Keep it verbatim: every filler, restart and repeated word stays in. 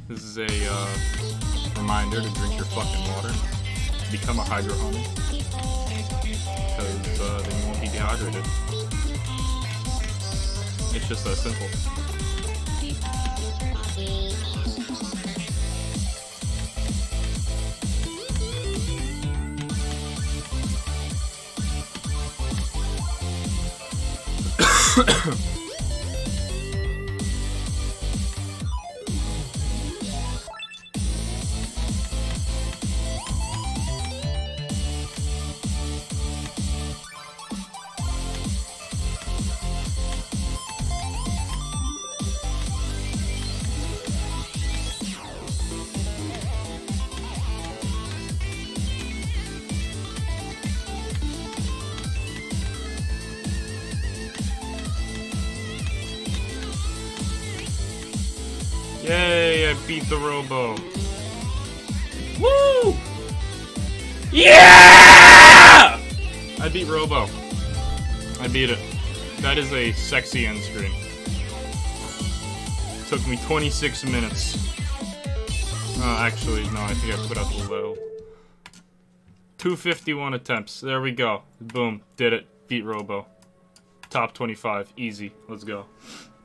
This is a uh, reminder to drink your fucking water. Become a hydro homie. Because uh, then you won't be dehydrated. It's just that simple. Yay, I beat the Robo. Woo! Yeah! I beat Robo. I beat it. That is a sexy end screen. Took me twenty-six minutes. Uh, actually, no, I think I put out the low. two fifty-one attempts. There we go. Boom. Did it. Beat Robo. Top twenty-five. Easy. Let's go.